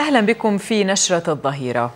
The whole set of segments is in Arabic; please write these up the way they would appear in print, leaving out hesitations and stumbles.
أهلا بكم في نشرة الظهيرة.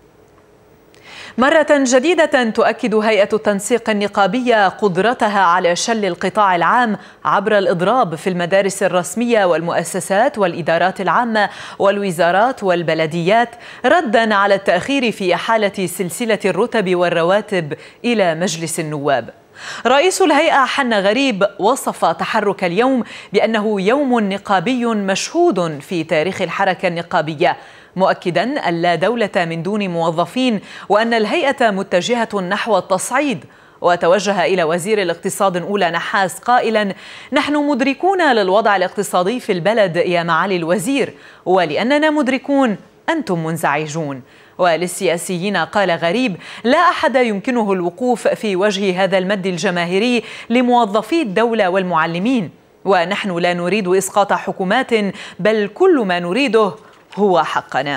مرة جديدة تؤكد هيئة التنسيق النقابية قدرتها على شل القطاع العام عبر الإضراب في المدارس الرسمية والمؤسسات والإدارات العامة والوزارات والبلديات، ردا على التأخير في إحالة سلسلة الرتب والرواتب إلى مجلس النواب. رئيس الهيئة حنا غريب وصف تحرك اليوم بأنه يوم نقابي مشهود في تاريخ الحركة النقابية، مؤكدا أن لا دولة من دون موظفين وأن الهيئة متجهة نحو التصعيد. وتوجه إلى وزير الاقتصاد أولى نحاس قائلا: نحن مدركون للوضع الاقتصادي في البلد يا معالي الوزير، ولأننا مدركون أنتم منزعجون. وللسياسيين قال غريب: لا أحد يمكنه الوقوف في وجه هذا المد الجماهيري لموظفي الدولة والمعلمين، ونحن لا نريد إسقاط حكومات، بل كل ما نريده هو حقنا.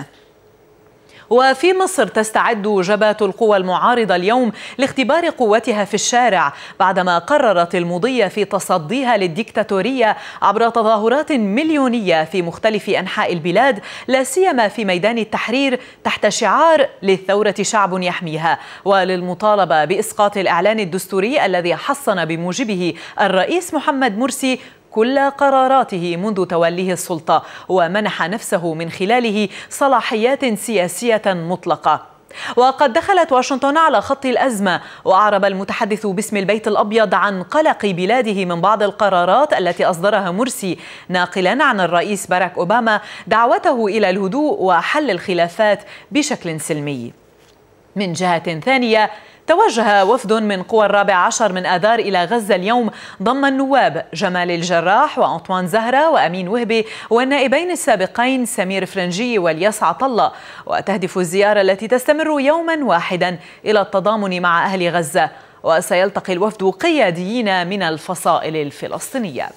وفي مصر تستعد جبهة القوى المعارضة اليوم لاختبار قوتها في الشارع بعدما قررت المضي في تصديها للديكتاتورية عبر تظاهرات مليونية في مختلف أنحاء البلاد، لا سيما في ميدان التحرير تحت شعار للثورة شعب يحميها، وللمطالبة بإسقاط الإعلان الدستوري الذي حصن بموجبه الرئيس محمد مرسي كل قراراته منذ توليه السلطة ومنح نفسه من خلاله صلاحيات سياسية مطلقة. وقد دخلت واشنطن على خط الأزمة، وأعرب المتحدث باسم البيت الأبيض عن قلق بلاده من بعض القرارات التي أصدرها مرسي، ناقلا عن الرئيس باراك أوباما دعوته إلى الهدوء وحل الخلافات بشكل سلمي. من جهة ثانية، توجه وفد من قوى 14 من آذار إلى غزة اليوم ضم النواب جمال الجراح وأنطوان زهرة وأمين وهبي والنائبين السابقين سمير فرنجي والياس عطلة. وتهدف الزيارة التي تستمر يوما واحدا إلى التضامن مع أهل غزة، وسيلتقي الوفد قياديين من الفصائل الفلسطينية.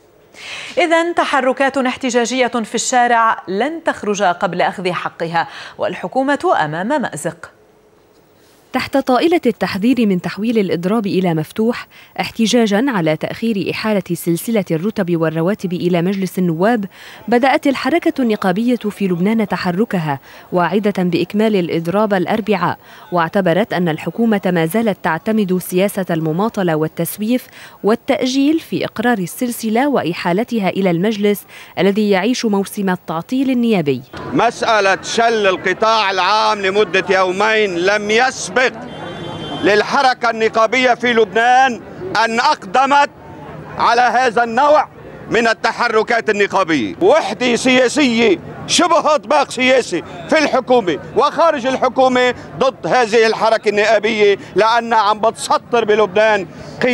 إذن تحركات احتجاجية في الشارع لن تخرج قبل أخذ حقها، والحكومة أمام مأزق. تحت طائلة التحذير من تحويل الإضراب إلى مفتوح، احتجاجاً على تأخير إحالة سلسلة الرتب والرواتب إلى مجلس النواب، بدأت الحركة النقابية في لبنان تحركها، واعدة بإكمال الإضراب الأربعاء، واعتبرت أن الحكومة ما زالت تعتمد سياسة المماطلة والتسويف والتأجيل في إقرار السلسلة وإحالتها إلى المجلس الذي يعيش موسم التعطيل النيابي. مسألة شل القطاع العام لمدة يومين لم يسبق للحركة النقابية في لبنان أن أقدمت على هذا النوع من التحركات النقابية. وحدة سياسية شبه إطباق سياسي في الحكومة وخارج الحكومة ضد هذه الحركة النقابية، لأنها عم بتسطر بلبنان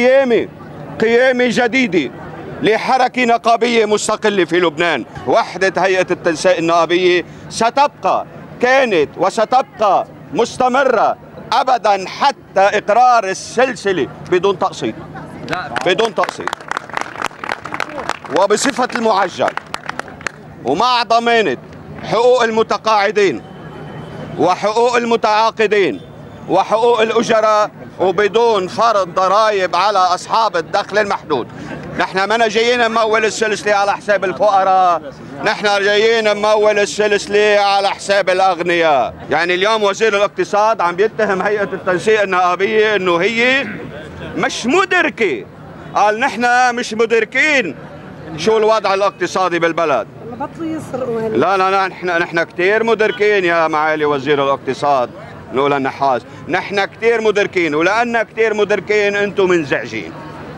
قيامة جديدة لحركة نقابية مستقلة في لبنان. وحدة هيئة التنسيق النقابية ستبقى، كانت وستبقى مستمرة أبدا حتى إقرار السلسلة بدون تقسيط، وبصفة المعجل، ومع ضمانة حقوق المتقاعدين وحقوق المتعاقدين وحقوق الأجراء، وبدون فرض ضرائب على أصحاب الدخل المحدود. نحن ما جايين نمول السلسلة على حساب الفقراء، نحن جايين نمول السلسلة على حساب الأغنياء. يعني اليوم وزير الاقتصاد عم يتهم هيئة التنسيق النقابية انه هي مش مدركة. قال نحن مش مدركين شو الوضع الاقتصادي بالبلد. لا نحن كتير مدركين يا معالي وزير الاقتصاد. نقول النحاس نحن كتير مدركين، ولأننا كتير مدركين انتم منزعجين.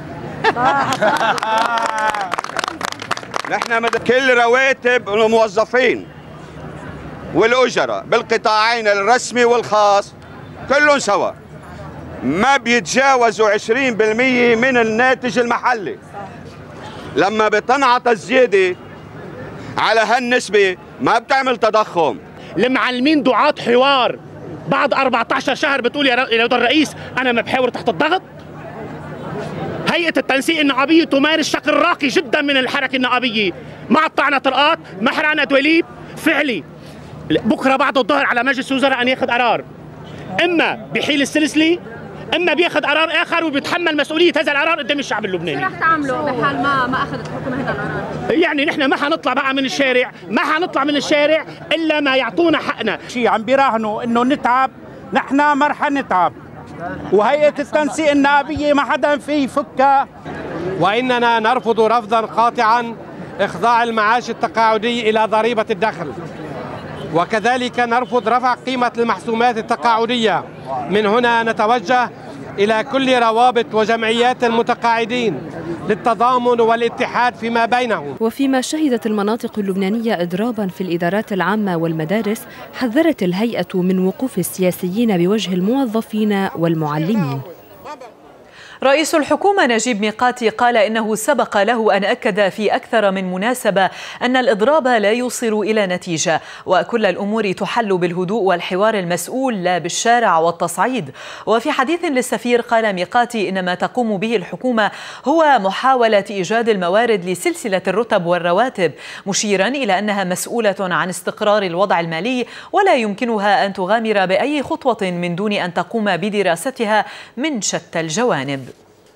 نحن كل رواتب الموظفين والأجراء بالقطاعين الرسمي والخاص كلهم سوا ما بيتجاوزوا 20% من الناتج المحلي. لما بتنعطى الزيادة على هالنسبة ما بتعمل تضخم. المعلمين دعاة حوار بعد 14 شهر بتقول يا الرئيس أنا ما بحاور تحت الضغط. هيئة التنسيق النقابية تمارس شكل راقي جدا من الحركة النقابية، ما قطعنا طرقات، ما حرقنا دواليب، فعلي. بكره بعد الظهر على مجلس الوزراء أن ياخذ قرار، إما بحيل السلسلة اما بياخذ قرار اخر وبيتحمل مسؤوليه هذا القرار قدام الشعب اللبناني. شو رح تعملوا بحال ما اخذت الحكومه هذا القرار؟ يعني نحن ما حنطلع بقى من الشارع، ما حنطلع من الشارع الا ما يعطونا حقنا. شيء عم بيراهنوا انه نتعب، نحن ما رح نتعب، وهيئه التنسيق النائبيه ما حدا في يفكها. واننا نرفض رفضا قاطعا اخضاع المعاش التقاعدي الى ضريبه الدخل، وكذلك نرفض رفع قيمة المحسومات التقاعدية. من هنا نتوجه إلى كل روابط وجمعيات المتقاعدين للتضامن والاتحاد فيما بينهم. وفيما شهدت المناطق اللبنانية إضرابا في الإدارات العامة والمدارس، حذرت الهيئة من وقوف السياسيين بوجه الموظفين والمعلمين. رئيس الحكومة نجيب ميقاتي قال إنه سبق له أن أكد في أكثر من مناسبة أن الإضراب لا يوصل إلى نتيجة، وكل الأمور تحل بالهدوء والحوار المسؤول لا بالشارع والتصعيد. وفي حديث للسفير قال ميقاتي إن ما تقوم به الحكومة هو محاولة إيجاد الموارد لسلسلة الرتب والرواتب، مشيرا إلى أنها مسؤولة عن استقرار الوضع المالي ولا يمكنها أن تغامر بأي خطوة من دون أن تقوم بدراستها من شتى الجوانب.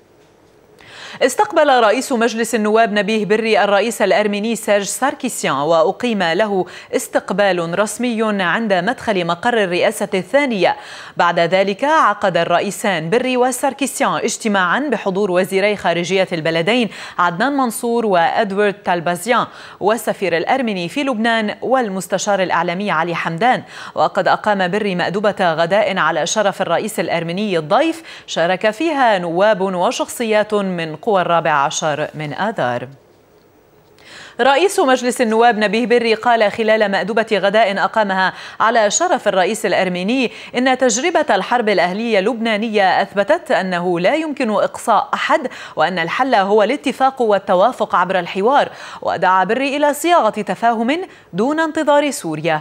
استقبل رئيس مجلس النواب نبيه بري الرئيس الأرميني سيرج ساركيسيان، وأقيم له استقبال رسمي عند مدخل مقر الرئاسة الثانية. بعد ذلك عقد الرئيسان بري وساركيسيان اجتماعا بحضور وزيري خارجية البلدين عدنان منصور وأدوارد تالبازيان، والسفير الأرميني في لبنان والمستشار الإعلامي علي حمدان. وقد أقام بري مأدبة غداء على شرف الرئيس الأرميني الضيف شارك فيها نواب وشخصيات من قوى 14 من آذار. رئيس مجلس النواب نبيه بري قال خلال مأدبة غداء أقامها على شرف الرئيس الأرميني إن تجربة الحرب الأهلية اللبنانية أثبتت أنه لا يمكن إقصاء أحد، وأن الحل هو الاتفاق والتوافق عبر الحوار. ودعا بري إلى صياغة تفاهم دون انتظار سوريا.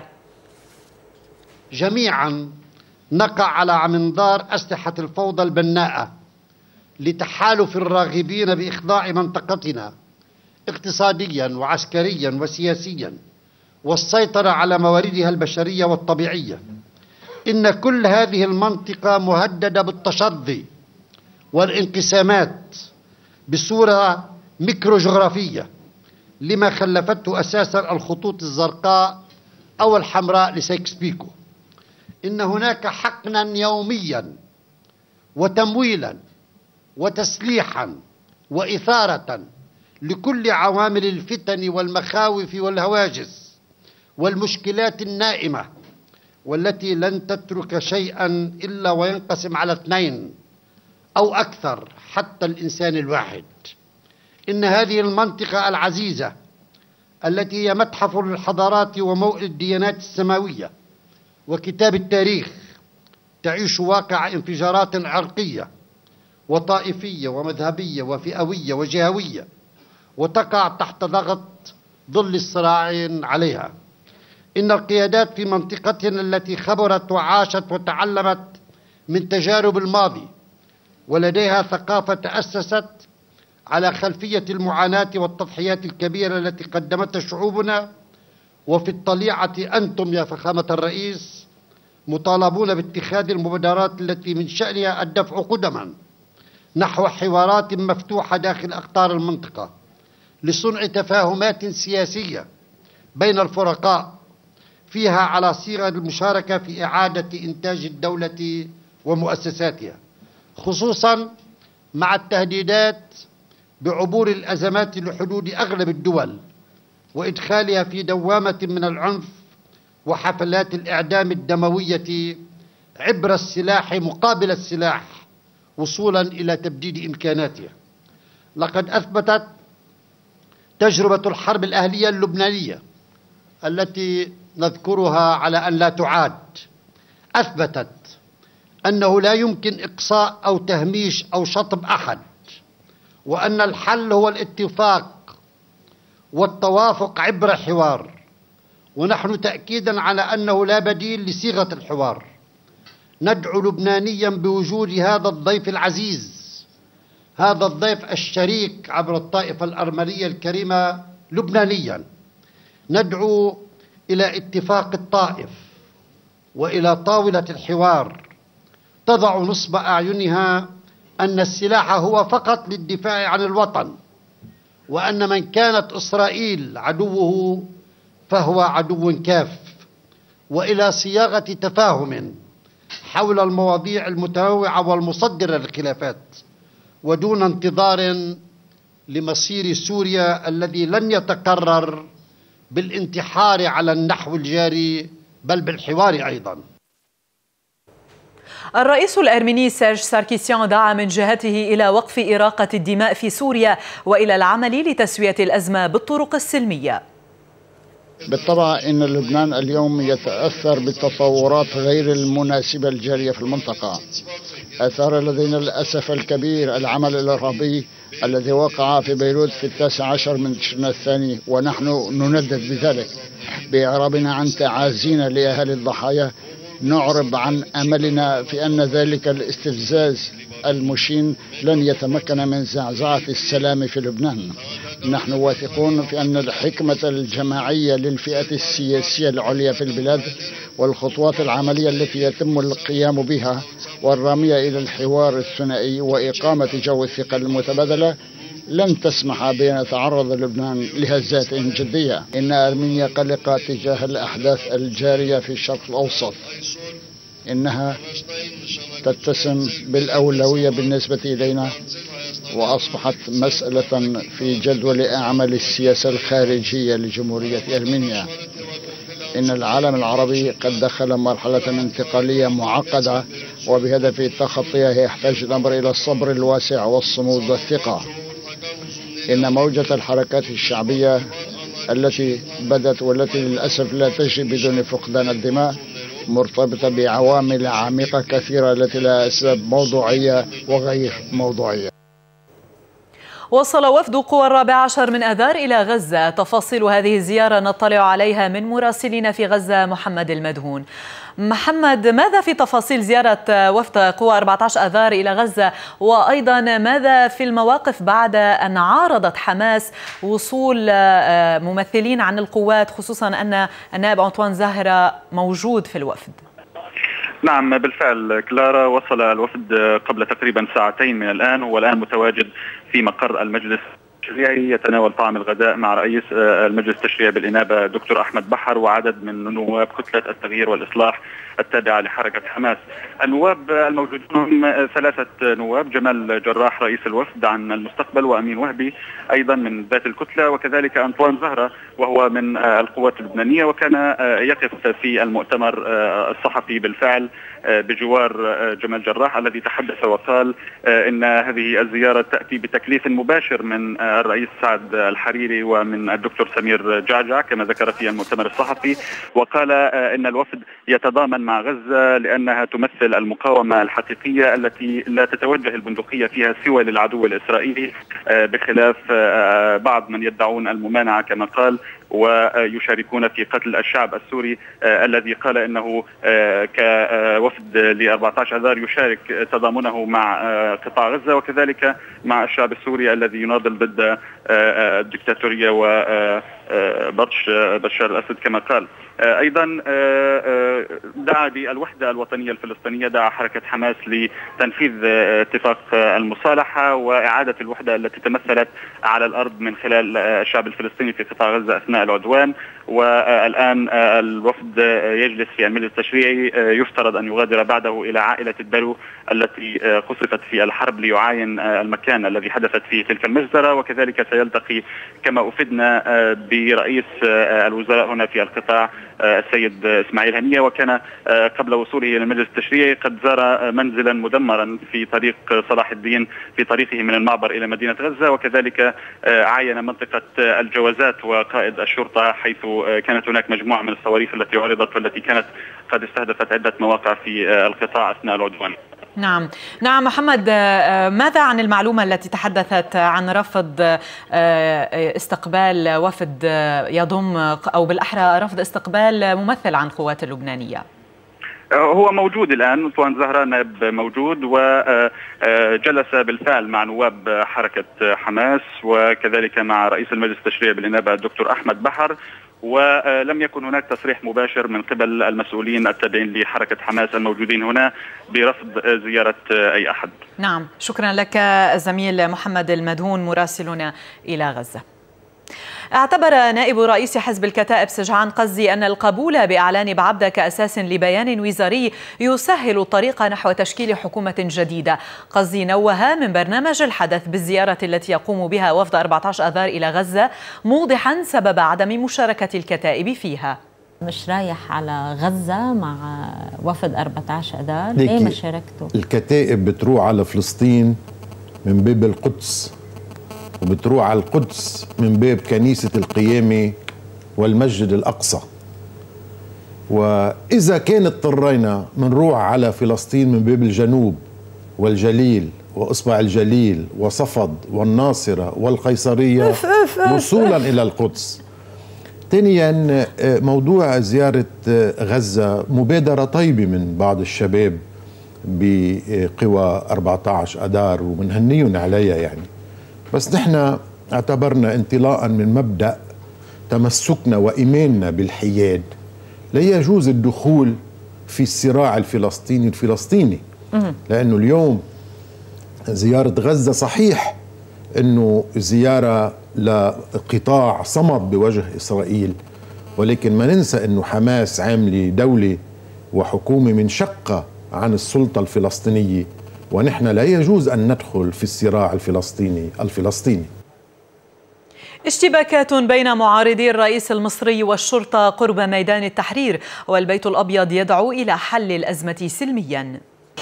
جميعا نقع على منظار أسلحة الفوضى البناءة لتحالف الراغبين بإخضاع منطقتنا اقتصاديا وعسكريا وسياسيا والسيطرة على مواردها البشرية والطبيعية. إن كل هذه المنطقة مهددة بالتشظي والانقسامات بصورة ميكروجغرافية، لما خلفته أساسا الخطوط الزرقاء أو الحمراء لسيكس بيكو. إن هناك حقنا يوميا وتمويلا وتسليحا وإثارة لكل عوامل الفتن والمخاوف والهواجس والمشكلات النائمة، والتي لن تترك شيئا إلا وينقسم على اثنين أو أكثر حتى الإنسان الواحد. إن هذه المنطقة العزيزة التي هي متحف للحضارات وموئل الديانات السماوية وكتاب التاريخ تعيش واقع انفجارات عرقية وطائفية ومذهبية وفئوية وجهوية، وتقع تحت ضغط ظل الصراع عليها. إن القيادات في منطقتنا التي خبرت وعاشت وتعلمت من تجارب الماضي ولديها ثقافة تأسست على خلفية المعاناة والتضحيات الكبيرة التي قدمتها شعوبنا. وفي الطليعة أنتم يا فخامة الرئيس مطالبون باتخاذ المبادرات التي من شأنها الدفع قدما نحو حوارات مفتوحة داخل أقطار المنطقة لصنع تفاهمات سياسية بين الفرقاء فيها على صيغة المشاركة في إعادة إنتاج الدولة ومؤسساتها، خصوصا مع التهديدات بعبور الأزمات لحدود أغلب الدول وإدخالها في دوامة من العنف وحفلات الإعدام الدموية عبر السلاح مقابل السلاح وصولا إلى تبديد إمكاناتها. لقد أثبتت تجربة الحرب الأهلية اللبنانية التي نذكرها على أن لا تعاد، أثبتت أنه لا يمكن إقصاء أو تهميش أو شطب أحد، وأن الحل هو الاتفاق والتوافق عبر حوار. ونحن تأكيدا على أنه لا بديل لصيغة الحوار ندعو لبنانيا بوجود هذا الضيف العزيز، هذا الضيف الشريك عبر الطائفة الأرمنية الكريمة لبنانيا، ندعو إلى اتفاق الطائف وإلى طاولة الحوار تضع نصب أعينها أن السلاح هو فقط للدفاع عن الوطن، وأن من كانت إسرائيل عدوه فهو عدو كاف، وإلى صياغة تفاهم حول المواضيع المتنوعة والمصدرة للخلافات، ودون انتظار لمصير سوريا الذي لن يتكرر بالانتحار على النحو الجاري بل بالحوار أيضا. الرئيس الأرميني سيرج ساركيسيان دعا من جهته إلى وقف إراقة الدماء في سوريا وإلى العمل لتسوية الأزمة بالطرق السلمية. بالطبع إن لبنان اليوم يتأثر بالتطورات غير المناسبة الجارية في المنطقة. أثار لدينا للأسف الكبير العمل الإرهابي الذي وقع في بيروت في 19 من تشرين الثاني، ونحن نندد بذلك. بإعرابنا عن تعازينا لأهالي الضحايا نعرب عن أملنا في أن ذلك الاستفزاز المشين لن يتمكن من زعزعة السلام في لبنان. نحن واثقون في أن الحكمة الجماعية للفئة السياسية العليا في البلاد والخطوات العملية التي يتم القيام بها والرامية إلى الحوار الثنائي وإقامة جو الثقة المتبادلة لن تسمح بأن يتعرض لبنان لهزات جدية. إن أرمينيا قلقة تجاه الأحداث الجارية في الشرق الأوسط، إنها تتسم بالأولوية بالنسبة إلينا وأصبحت مسألة في جدول أعمال السياسة الخارجية لجمهورية أرمينيا. إن العالم العربي قد دخل مرحلة انتقالية معقدة، وبهدف تخطيها يحتاج الأمر إلى الصبر الواسع والصمود والثقة. إن موجة الحركات الشعبية التي بدت والتي للأسف لا تجري بدون فقدان الدماء مرتبطة بعوامل عميقة كثيرة التي لها أسباب موضوعية وغير موضوعية. وصل وفد قوى 14 من آذار إلى غزة. تفاصيل هذه الزيارة نطلع عليها من مراسلنا في غزة محمد المدهون. محمد، ماذا في تفاصيل زيارة وفد قوى 14 آذار إلى غزة، وأيضا ماذا في المواقف بعد أن عارضت حماس وصول ممثلين عن القوات، خصوصا أن النائب أنطوان زهرة موجود في الوفد؟ نعم بالفعل كلارا، وصل الوفد قبل تقريبا ساعتين من الآن، والآن متواجد في مقر المجلس التشريعي يتناول طعام الغداء مع رئيس المجلس التشريعي بالإنابة دكتور أحمد بحر وعدد من نواب كتلة التغيير والإصلاح التابعة لحركة حماس. النواب الموجودون هم 3 نواب: جمال جراح رئيس الوفد عن المستقبل، وأمين وهبي أيضا من ذات الكتلة، وكذلك أنطوان زهرة وهو من القوات اللبنانية، وكان يقف في المؤتمر الصحفي بالفعل بجوار جمال جراح الذي تحدث وقال إن هذه الزيارة تأتي بتكليف مباشر من الرئيس سعد الحريري ومن الدكتور سمير جعجع كما ذكر في المؤتمر الصحفي. وقال إن الوفد يتضامن مع غزة لأنها تمثل المقاومة الحقيقية التي لا تتوجه البندقية فيها سوى للعدو الإسرائيلي، بخلاف بعض من يدعون الممانعة كما قال ويشاركون في قتل الشعب السوري الذي قال إنه كوفد ل 14 آذار يشارك تضامنه مع قطاع غزة وكذلك مع الشعب السوري الذي يناضل ضد الدكتاتورية وبطش بشار الأسد كما قال. أيضا دعا بالوحدة الوطنية الفلسطينية، دعا حركة حماس لتنفيذ اتفاق المصالحة وإعادة الوحدة التي تمثلت على الأرض من خلال الشعب الفلسطيني في قطاع غزة أثناء العدوان. والآن الوفد يجلس في المجلس التشريعي، يفترض أن يغادر بعده إلى عائلة الدلو التي قصفت في الحرب ليعاين المكان الذي حدثت فيه تلك المجزرة، وكذلك سيلتقي كما أفدنا برئيس الوزراء هنا في القطاع السيد إسماعيل هنية، وكان قبل وصوله إلى المجلس التشريعي قد زار منزلا مدمرا في طريق صلاح الدين في طريقه من المعبر إلى مدينة غزة، وكذلك عاين منطقة الجوازات وقائد الشرطة حيث كانت هناك مجموعة من الصواريخ التي عرضت والتي كانت قد استهدفت عدة مواقع في القطاع أثناء العدوان. نعم محمد، ماذا عن المعلومة التي تحدثت عن رفض استقبال وفد يضم أو بالأحرى رفض استقبال ممثل عن القوات اللبنانية؟ هو موجود الآن، أنطوان زهرة نائب موجود وجلس بالفعل مع نواب حركة حماس وكذلك مع رئيس المجلس التشريعي بالإنابة الدكتور أحمد بحر، ولم يكن هناك تصريح مباشر من قبل المسؤولين التابعين لحركة حماس الموجودين هنا برفض زيارة أي أحد. نعم، شكرا لك الزميل محمد المدهون مراسلنا إلى غزة. اعتبر نائب رئيس حزب الكتائب سجعان قزي أن القبول بإعلان بعبدة كأساس لبيان وزاري يسهل الطريق نحو تشكيل حكومة جديدة. قزي نوه من برنامج الحدث بالزيارة التي يقوم بها وفد 14 آذار إلى غزة، موضحا سبب عدم مشاركة الكتائب فيها. مش رايح على غزة مع وفد 14 آذار، ليه ما شاركتوا؟ الكتائب بتروح على فلسطين من باب القدس، وبتروح على القدس من باب كنيسة القيامة والمسجد الأقصى. وإذا كان اضطرينا منروح على فلسطين من باب الجنوب والجليل وإصبع الجليل وصفد والناصرة والقيصرية وصولا إلى القدس. ثانيا، موضوع زيارة غزة مبادرة طيبة من بعض الشباب بقوى 14 آذار ومنهنيهم عليها يعني، بس نحن اعتبرنا انطلاقا من مبدأ تمسكنا وإيماننا بالحياد لا يجوز الدخول في الصراع الفلسطيني لأنه اليوم زيارة غزة صحيح أنه زيارة لقطاع صمد بوجه إسرائيل، ولكن ما ننسى أنه حماس عاملة دولة وحكومة منشقة عن السلطة الفلسطينية، ونحن لا يجوز أن ندخل في الصراع الفلسطيني. اشتباكات بين معارضي الرئيس المصري والشرطة قرب ميدان التحرير، والبيت الأبيض يدعو إلى حل الأزمة سلميا.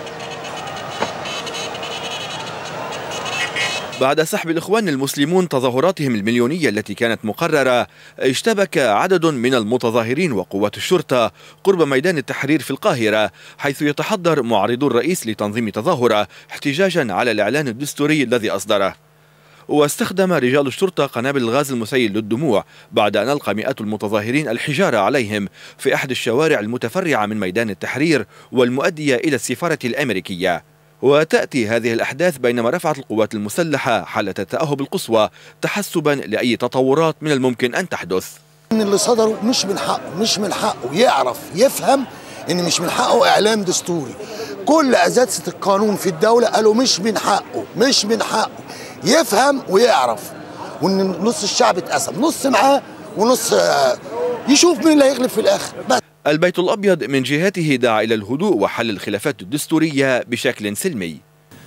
بعد سحب الإخوان المسلمون تظاهراتهم المليونية التي كانت مقررة، اشتبك عدد من المتظاهرين وقوات الشرطة قرب ميدان التحرير في القاهرة، حيث يتحضر معارضو الرئيس لتنظيم تظاهرة احتجاجا على الإعلان الدستوري الذي أصدره. واستخدم رجال الشرطة قنابل الغاز المسيل للدموع بعد أن ألقى مئات المتظاهرين الحجارة عليهم في أحد الشوارع المتفرعة من ميدان التحرير والمؤدية إلى السفارة الأمريكية. وتأتي هذه الأحداث بينما رفعت القوات المسلحة حالة التأهب القصوى تحسبا لأي تطورات من الممكن أن تحدث. اللي صدروا مش من حقه يعرف يفهم إن مش من حقه إعلام دستوري. كل أساتذة القانون في الدولة قالوا مش من حقه يفهم ويعرف، وإن نص الشعب اتقسم، نص معاه ونص يشوف مين اللي هيغلب في الآخر. البيت الأبيض من جهته دعا إلى الهدوء وحل الخلافات الدستورية بشكل سلمي.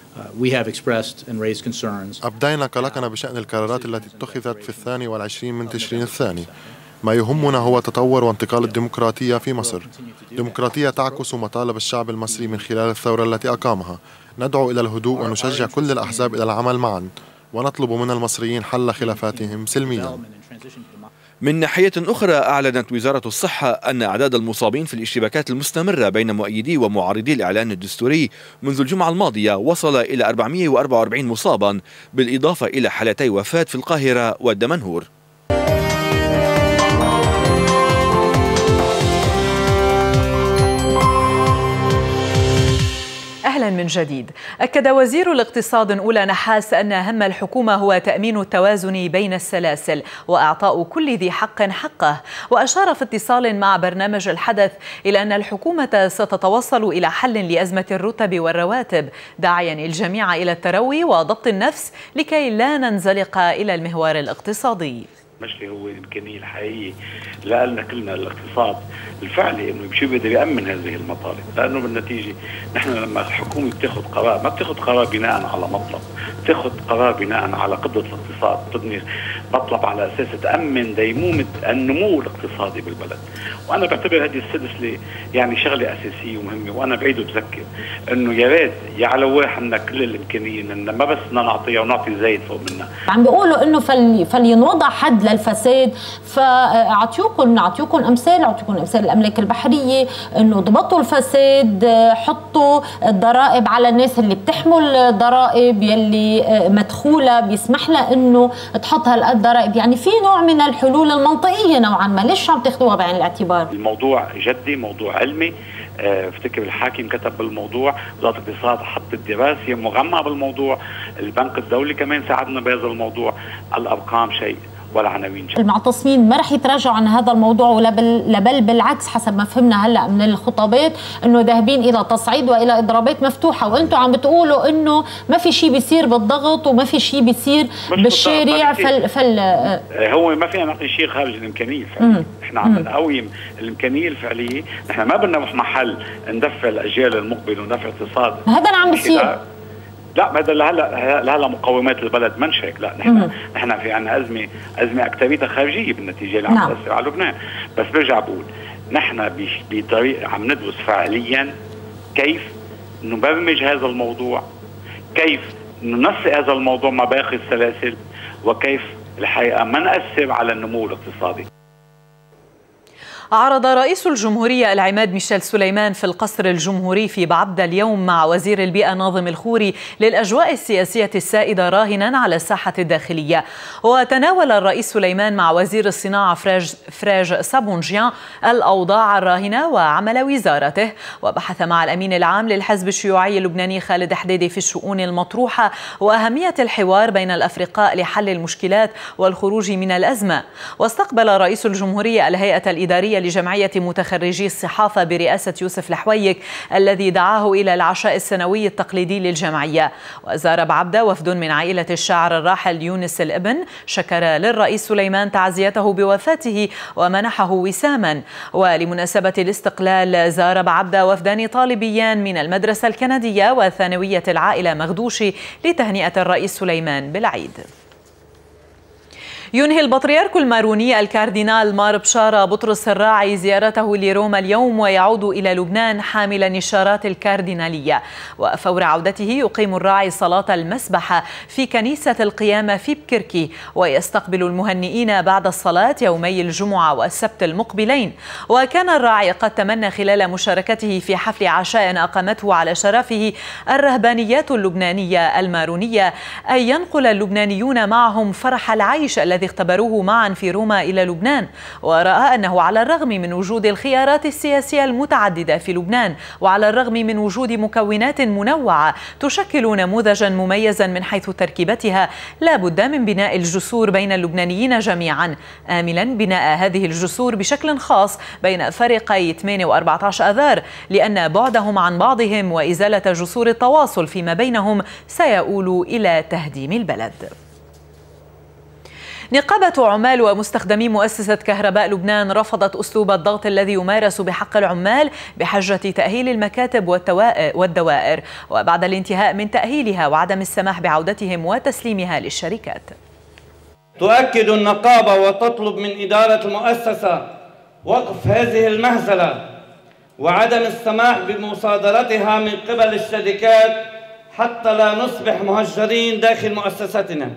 أبدينا قلقنا بشأن القرارات التي اتخذت في 22 من تشرين الثاني. ما يهمنا هو تطور وانتقال الديمقراطية في مصر، ديمقراطية تعكس مطالب الشعب المصري من خلال الثورة التي أقامها. ندعو إلى الهدوء ونشجع كل الأحزاب إلى العمل معا، ونطلب من المصريين حل خلافاتهم سلميا. من ناحية أخرى، أعلنت وزارة الصحة أن أعداد المصابين في الاشتباكات المستمرة بين مؤيدي ومعارضي الإعلان الدستوري منذ الجمعة الماضية وصل إلى 444 مصابا، بالإضافة إلى حالتي وفاة في القاهرة والدمنهور. أهلا من جديد. أكد وزير الاقتصاد أولى نحاس أن أهم الحكومة هو تأمين التوازن بين السلاسل وإعطاء كل ذي حق حقه، وأشار في اتصال مع برنامج الحدث إلى أن الحكومة ستتوصل إلى حل لأزمة الرتب والرواتب، داعيا الجميع إلى التروي وضبط النفس لكي لا ننزلق إلى المحور الاقتصادي. مشلي هو الإمكانية الحقيقية لنا كلنا الاقتصاد الفعلي انه شو بده يأمن هذه المطالب، لانه بالنتيجه نحن لما الحكومه بتاخذ قرار ما بتاخذ قرار بناء على مطلب، بتاخذ قرار بناء على قدره الاقتصاد، تبني مطلب على اساس تأمن ديمومه النمو الاقتصادي بالبلد. وانا بعتبر هذه السلسله يعني شغله اساسيه ومهمه، وانا بعيد وبذكر انه يا ريت يا على واحد عندنا كل الامكانيه ان ما بس بدنا نعطيها ونعطي زايد فوق منها. عم بيقولوا انه فلينوضع حد للفساد، فاعطيكم امثال الأملاك البحرية انه ضبطوا الفساد، حطوا الضرائب على الناس اللي بتحمل ضرائب يلي مدخولة بيسمح لها انه تحط هالقد ضرائب، يعني في نوع من الحلول المنطقية نوعا ما، ليش عم تاخذوها بعين الاعتبار؟ الموضوع جدي، موضوع علمي، افتكر الحاكم كتب بالموضوع، وزارة الاقتصاد حطت دراسة مغمى بالموضوع، البنك الدولي كمان ساعدنا بهذا الموضوع، الأرقام شيء والعناوين. المعتصمين ما رح يتراجعوا عن هذا الموضوع ولا بل بالعكس حسب ما فهمنا هلا من الخطابات انه ذاهبين الى تصعيد والى اضرابات مفتوحه، وانتم عم بتقولوا انه ما في شيء بيصير بالضغط وما في شيء بيصير بالشارع. هو ما فينا نعطي شيء خارج الامكانيه الفعليه، نحن عم نقوم الامكانيه الفعليه، نحن ما بدنا محل ندفع الاجيال المقبله وندفع اقتصاد. هذا عم بيصير. لا هذا لهلا مقومات البلد منشك، لا نحن في عندنا ازمه اكثريتها خارجيه بالنتيجه اللي عم تاثر على لبنان، بس برجع بقول نحن بطريق عم ندرس فعليا كيف نبرمج هذا الموضوع، كيف ننسق هذا الموضوع مع باقي السلاسل، وكيف الحقيقه ما نأثر على النمو الاقتصادي. عرض رئيس الجمهورية العماد ميشيل سليمان في القصر الجمهوري في بعبدة اليوم مع وزير البيئة ناظم الخوري للأجواء السياسية السائدة راهنا على الساحة الداخلية. وتناول الرئيس سليمان مع وزير الصناعة فراج سابونجيان الأوضاع الراهنة وعمل وزارته، وبحث مع الأمين العام للحزب الشيوعي اللبناني خالد حديدي في الشؤون المطروحة وأهمية الحوار بين الأفرقاء لحل المشكلات والخروج من الأزمة. واستقبل رئيس الجمهورية الهيئة الإدارية لجمعية متخرجي الصحافة برئاسة يوسف الحويك الذي دعاه إلى العشاء السنوي التقليدي للجمعية. وزار بعبدة وفد من عائلة الشاعر الراحل يونس الابن، شكر للرئيس سليمان تعزيته بوفاته ومنحه وساما. ولمناسبة الاستقلال زار بعبدة وفدان طالبيان من المدرسة الكندية وثانوية العائلة مغدوشي لتهنئة الرئيس سليمان بالعيد. ينهي البطريرك الماروني الكاردينال مار بشارة بطرس الراعي زيارته لروما اليوم ويعود إلى لبنان حامل النشارات الكاردينالية. وفور عودته يقيم الراعي صلاة المسبحة في كنيسة القيامة في بكركي، ويستقبل المهنئين بعد الصلاة يومي الجمعة والسبت المقبلين. وكان الراعي قد تمنى خلال مشاركته في حفل عشاء أقامته على شرفه الرهبانيات اللبنانية المارونية أن ينقل اللبنانيون معهم فرح العيش الذي اختبروه معا في روما إلى لبنان. ورأى أنه على الرغم من وجود الخيارات السياسية المتعددة في لبنان وعلى الرغم من وجود مكونات منوعة تشكل نموذجا مميزا من حيث تركيبتها، لا بد من بناء الجسور بين اللبنانيين جميعا، آملا بناء هذه الجسور بشكل خاص بين فريقي 8 و14 آذار، لأن بعدهم عن بعضهم وإزالة جسور التواصل فيما بينهم سيؤول إلى تهديم البلد. نقابة عمال ومستخدمي مؤسسة كهرباء لبنان رفضت أسلوب الضغط الذي يمارس بحق العمال بحجة تأهيل المكاتب والدوائر، وبعد الانتهاء من تأهيلها وعدم السماح بعودتهم وتسليمها للشركات. تؤكد النقابة وتطلب من إدارة المؤسسة وقف هذه المهزلة وعدم السماح بمصادرتها من قبل الشركات حتى لا نصبح مهجرين داخل مؤسستنا.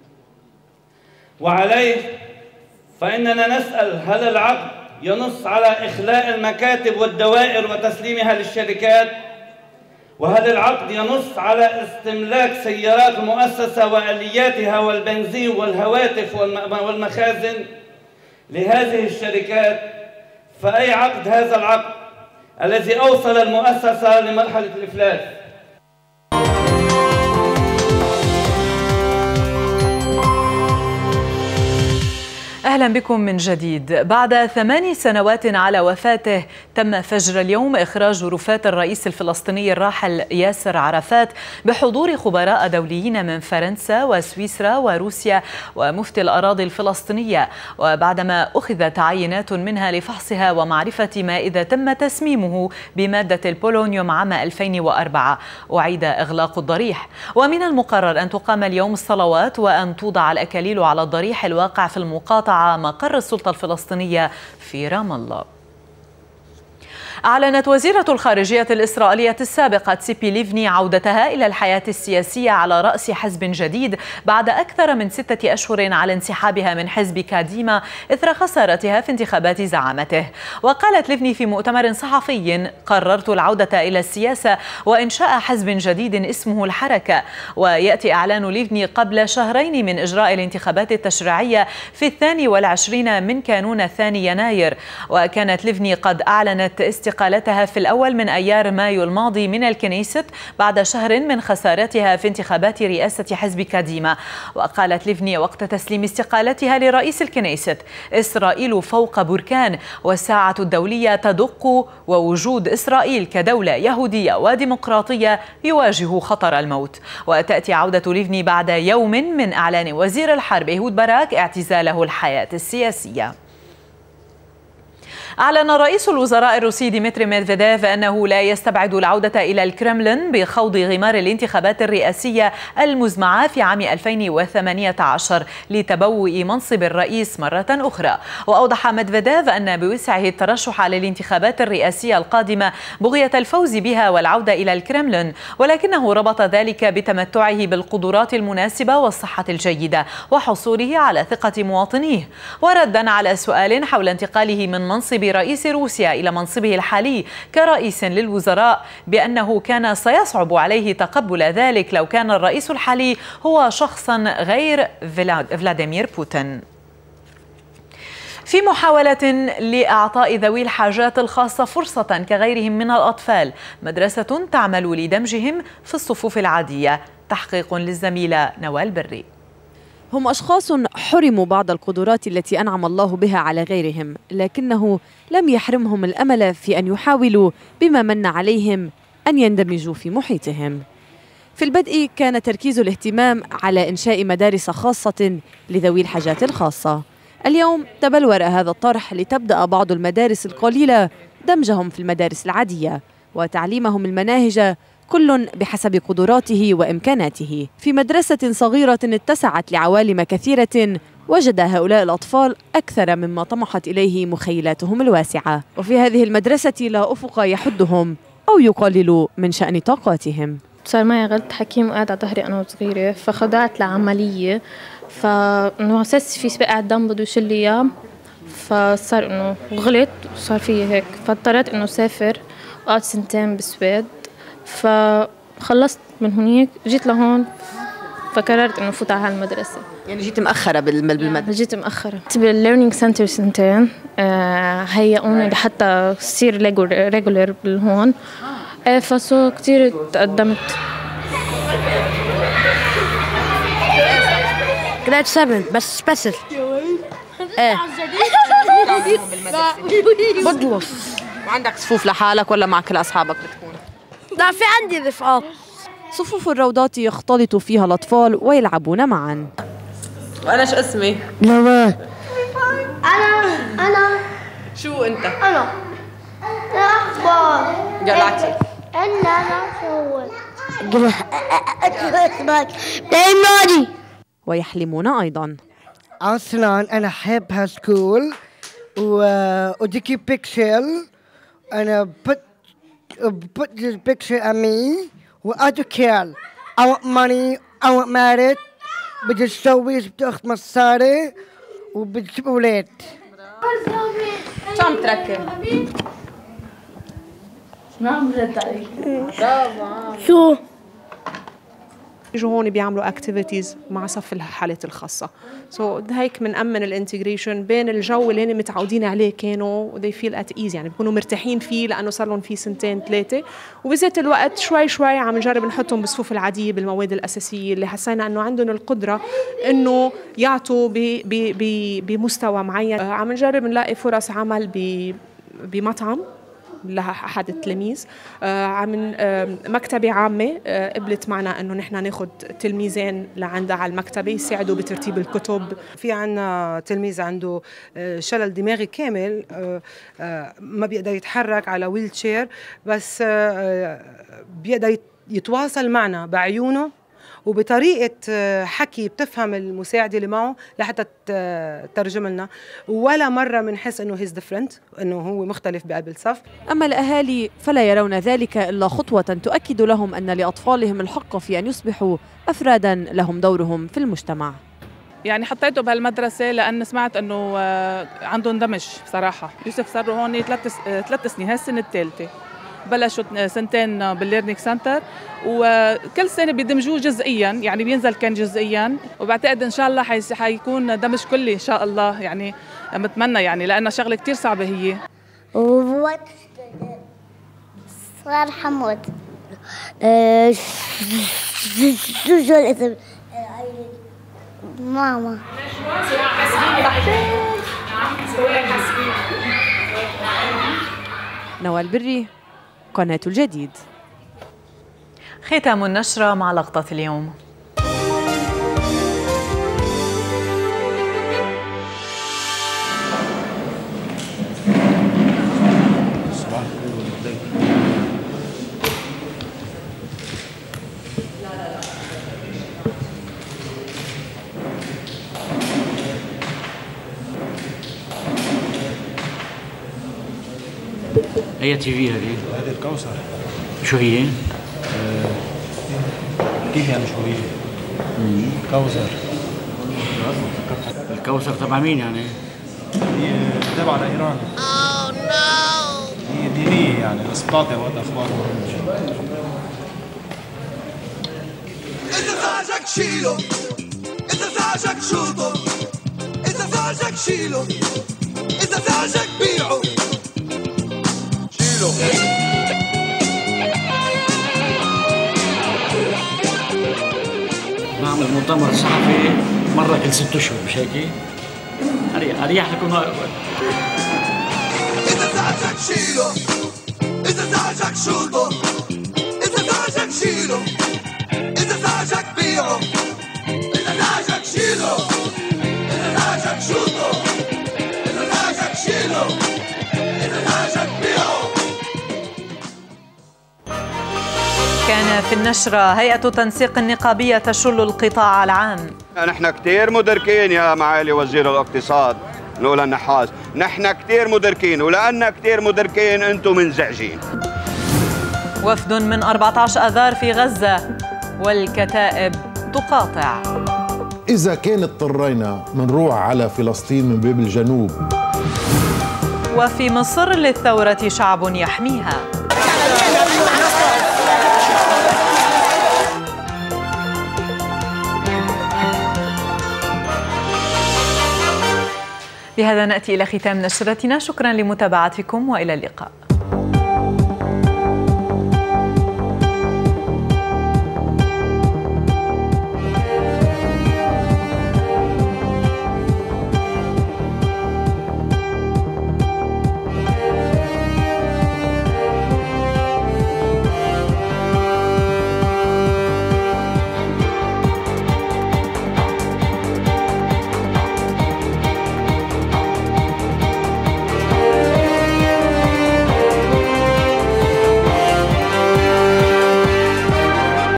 وعليه فإننا نسأل: هل العقد ينص على إخلاء المكاتب والدوائر وتسليمها للشركات؟ وهل العقد ينص على استملاك سيارات المؤسسة وآلياتها والبنزين والهواتف والمخازن لهذه الشركات؟ فأي عقد هذا العقد الذي أوصل المؤسسة لمرحلة الإفلاس؟ أهلا بكم من جديد. بعد 8 سنوات على وفاته تم فجر اليوم إخراج رفات الرئيس الفلسطيني الراحل ياسر عرفات بحضور خبراء دوليين من فرنسا وسويسرا وروسيا ومفتي الأراضي الفلسطينية، وبعدما أخذت عينات منها لفحصها ومعرفة ما إذا تم تسميمه بمادة البولونيوم عام 2004 أعيد إغلاق الضريح. ومن المقرر أن تقام اليوم الصلوات وأن توضع الأكاليل على الضريح الواقع في المقاطعة مقر السلطة الفلسطينية في رام الله. أعلنت وزيرة الخارجية الإسرائيلية السابقة تسيبي ليفني عودتها إلى الحياة السياسية على رأس حزب جديد بعد أكثر من 6 أشهر على انسحابها من حزب كاديما إثر خسارتها في انتخابات زعامته. وقالت ليفني في مؤتمر صحفي: قررت العودة إلى السياسة وإنشاء حزب جديد اسمه الحركة. ويأتي إعلان ليفني قبل شهرين من إجراء الانتخابات التشريعية في 22 من كانون 2 يناير. وكانت ليفني قد أعلنت استقالتها استقالتها في الأول من أيار مايو الماضي من الكنيست بعد شهر من خسارتها في انتخابات رئاسة حزب كاديما. وقالت ليفني وقت تسليم استقالتها لرئيس الكنيست: إسرائيل فوق بركان، والساعة الدولية تدق، ووجود إسرائيل كدولة يهودية وديمقراطية يواجه خطر الموت. وتأتي عودة ليفني بعد يوم من إعلان وزير الحرب إيهود باراك اعتزاله الحياة السياسية. أعلن رئيس الوزراء الروسي ديمتري ميدفيديف أنه لا يستبعد العودة إلى الكرملين بخوض غمار الانتخابات الرئاسية المزمعة في عام 2018 لتبوء منصب الرئيس مرة أخرى. وأوضح ميدفيديف أن بوسعه الترشح على الانتخابات الرئاسية القادمة بغية الفوز بها والعودة إلى الكرملين، ولكنه ربط ذلك بتمتعه بالقدرات المناسبة والصحة الجيدة وحصوله على ثقة مواطنيه. وردا على سؤال حول انتقاله من منصب رئيس روسيا إلى منصبه الحالي كرئيس للوزراء بأنه كان سيصعب عليه تقبل ذلك لو كان الرئيس الحالي هو شخصا غير فلاديمير بوتين. في محاولة لإعطاء ذوي الحاجات الخاصة فرصة كغيرهم من الأطفال، مدرسة تعمل لدمجهم في الصفوف العادية. تحقيق للزميلة نوال بري. هم أشخاص حرموا بعض القدرات التي أنعم الله بها على غيرهم، لكنه لم يحرمهم الأمل في أن يحاولوا بما من عليهم أن يندمجوا في محيطهم. في البدء كان تركيز الاهتمام على إنشاء مدارس خاصة لذوي الحاجات الخاصة. اليوم تبلور هذا الطرح لتبدأ بعض المدارس القليلة دمجهم في المدارس العادية وتعليمهم المناهج كل بحسب قدراته وإمكاناته. في مدرسة صغيرة اتسعت لعوالم كثيرة وجد هؤلاء الأطفال أكثر مما طمحت إليه مخيلاتهم الواسعة. وفي هذه المدرسة لا أفق يحدهم أو يقلل من شأن طاقاتهم. صار معي غلط حكيم وقعد على ظهري أنا وصغيرة، فخضعت لعملية، فإنه أساس في سباق دم بده يشيل لي إياه، فصار إنه غلط وصار في هيك، فاضطريت إنه سافر وقعد 2 سنين بالسويد. فخلصت من هناك جيت لهون، فقررت إنه فوت على هالمدرسة. يعني جيت مأخرة بالمدرسة؟ جيت مأخرة بالليرنينج سنتر 2 سنين، هيئوني لحتى صير ريجولر بالهون، فصو كتير تقدمت. جريد 7 بس سبيشل. ايه بدلص. وعندك صفوف لحالك ولا مع كل أصحابك بتكون؟ لا، في عندي رفقات. صفوف الروضات يختلط فيها الأطفال ويلعبون معا. وأنا شو اسمي؟ نوال. أنا شو أنت؟ أنا أخبار قلعتي أنا شو اسمك؟ دايمادي. ويحلمون أيضا. أصلا أنا أحب هالسكول وديكي بيكسل. أنا put this picture on me و I don't care. I want money, I want married. بدي اتجوز، بدي اخذ مصاري وبدي اجيب اولاد. شو عم تركب؟ شو عم برد عليك؟ شو؟ يجوا هون بيعملوا اكتيفيتيز مع صف الحالات الخاصه. هيك بنأمن الانتجريشن بين الجو اللي هن متعودين عليه، كانوا they feel at ease، يعني بيكونوا مرتاحين فيه لانه صار لهم فيه 2 3 سنين، وبذات الوقت شوي شوي عم نجرب نحطهم بالصفوف العاديه بالمواد الاساسيه اللي حسينا انه عندهم القدره انه يعطوا بمستوى معين. عم نجرب نلاقي فرص عمل بمطعم لأحد التلاميذ، عم مكتبة عامة قبلت معنا إنه نحن ناخد تلميذين لعندها على المكتبة يساعدوا بترتيب الكتب. في عنا تلميذ عنده شلل دماغي كامل، ما بيقدر يتحرك على ويل تشير، بس بيقدر يتواصل معنا بعيونه وبطريقة حكي بتفهم المساعدة اللي معه لحتى تترجم لنا، ولا مرة بنحس إنه هيز ديفرنت، إنه هو مختلف بقلب الصف. أما الأهالي فلا يرون ذلك إلا خطوة تؤكد لهم أن لأطفالهم الحق في أن يصبحوا أفرادا لهم دورهم في المجتمع. يعني حطيته بهالمدرسة لأن سمعت أنه عندهم دمج بصراحة. يوسف صار هون 3 سنين، هاي السنة الثالثة. بلشوا 2 سنين بالليرنينج سنتر، وكل سنة بيدمجوه جزئيا، يعني بينزل كان جزئيا، وبعتقد إن شاء الله حيكون دمج كلي إن شاء الله، يعني متمنى يعني لأنها شغلة كتير صعبة هي. صغار حمود. شو الاسم؟ ماما. نوال بري، قناة الجديد. ختام النشرة مع لقطة اليوم. أي تي في هذه؟ هذه الكوثر. شو هي؟ كيف يعني شو هي؟ كوثر. الكوثر تبع مين يعني؟ هي تبع لإيران. هي دينية يعني بس بتعطي وقت أخبار مهمة. إذا زعجك شيله، إذا زعجك شوطه، إذا زعجك شيله، إذا زعجك بيعه. نعمل مؤتمر صحفي مرة كل 6 أشهر مش هيك؟ أريح لكم. إذا زعجك شيله، إذا زعجك شوطه، إذا زعجك شيله، إذا زعجك بيعه، إذا زعجك شيله، إذا زعجك شوطه، إذا زعجك شيله، إذا زعجك بيعه. كان في النشرة: هيئة تنسيق النقابية تشل القطاع العام. نحن كثير مدركين يا معالي وزير الاقتصاد نقول النحاس، نحن كثير مدركين، ولأننا كثير مدركين أنتم منزعجين. وفد من 14 آذار في غزة والكتائب تقاطع. إذا كان اضطرينا منروح على فلسطين من باب الجنوب. وفي مصر للثورة شعب يحميها. بهذا نأتي إلى ختام نشرتنا، شكرا لمتابعتكم وإلى اللقاء.